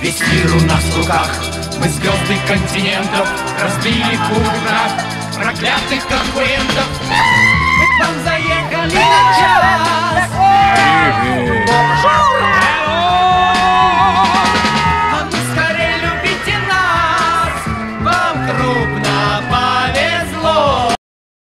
Весь мир у нас в руках, мы звезды континентов, разбили курах проклятых конкурентов. Мы к вам заехали на час.